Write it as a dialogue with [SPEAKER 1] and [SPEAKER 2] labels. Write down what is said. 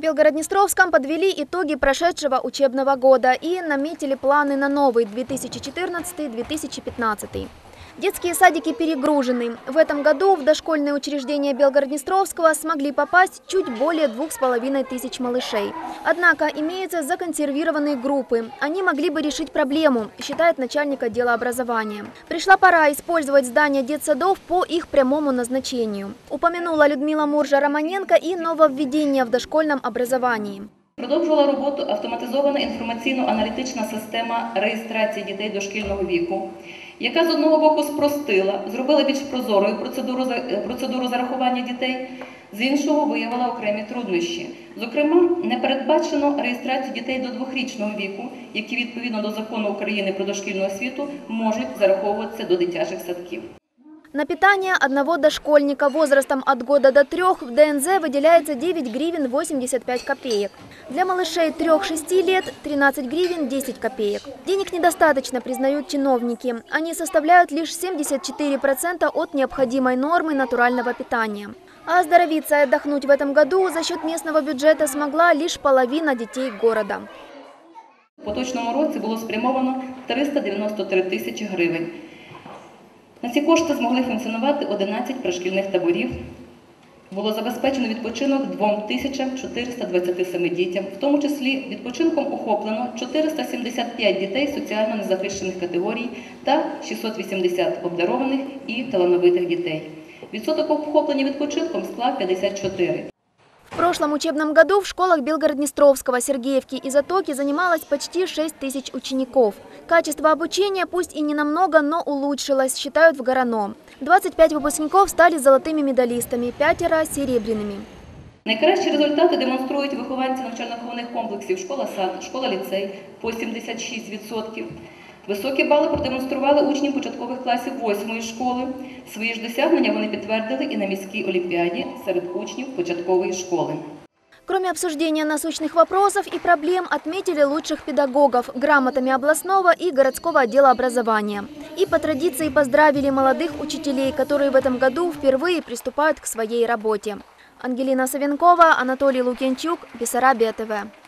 [SPEAKER 1] Белгород-Днестровском подвели итоги прошедшего учебного года и наметили планы на новый 2014-2015. Детские садики перегружены. В этом году в дошкольные учреждения Белгород-Днестровского смогли попасть чуть более 2500 малышей. Однако имеются законсервированные группы. Они могли бы решить проблему, считает начальник отдела образования. Пришла пора использовать здания детсадов по их прямому назначению. Упомянула Людмила Муржа-Романенко и нововведения в дошкольном образовании.
[SPEAKER 2] Продовжувала роботу автоматизована інформаційно-аналітична система реєстрації дітей дошкільного віку, яка з одного боку спростила, зробила більш прозорою процедуру зарахування дітей, з іншого виявила окремі труднощі. Зокрема, не передбачено реєстрацію дітей до 2-річного віку, які відповідно до Закону України про дошкільну освіту можуть зараховуватися до дитячих садків.
[SPEAKER 1] На питание одного дошкольника возрастом от года до 3 в ДНЗ выделяется 9 гривен 85 копеек. Для малышей 3-6 лет – 13 гривен 10 копеек. Денег недостаточно, признают чиновники. Они составляют лишь 74% от необходимой нормы натурального питания. А оздоровиться и отдохнуть в этом году за счет местного бюджета смогла лишь половина детей города.
[SPEAKER 2] У поточному році було спрямовано 393 тисячі гривень. На ці кошти змогли функціонувати 11 пришкільних таборів. Було забезпечено відпочинок 2427 дітям, в тому числі відпочинком охоплено 475 дітей соціально незахищених категорій та 680 обдарованих і талановитих дітей. Відсоток охоплення відпочинком склав 54%.
[SPEAKER 1] В прошлом учебном году в школах Белгород-Днестровского, Сергеевки и Затоки занималось почти 6 тысяч учеников. Качество обучения пусть и не намного, но улучшилось, считают в ГРАНО. 25 выпускников стали золотыми медалистами, 5 – серебряными.
[SPEAKER 2] Найкращі результати демонструють вихованці навчально-виховних комплексів школа-сад, школа-ліцей по 76%. Високі бали продемонстрували учні початкових класів 8-ї школи. Свої ж досягнення вони підтвердили і на міській олімпіаді серед учнів початкової школи.
[SPEAKER 1] Кроме обсуждения насущных вопросов и проблем, отметили лучших педагогов грамотами областного и городского отдела образования. И по традиции поздравили молодых учителей, которые в этом году впервые приступают к своей работе. Ангелина Савенкова, Анатолий Лукьянчук, Бессарабия ТВ.